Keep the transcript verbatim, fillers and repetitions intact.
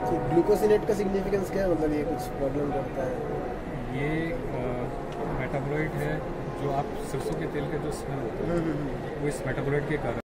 ग्लूकोसिनेट का सिग्निफिकेंस क्या है, मतलब ये कुछ प्रॉब्लम करता है? ये मेटाबॉलाइट है जो आप सरसों के तेल का जो स्मेल होता है वो इस मेटाबॉलाइट के कारण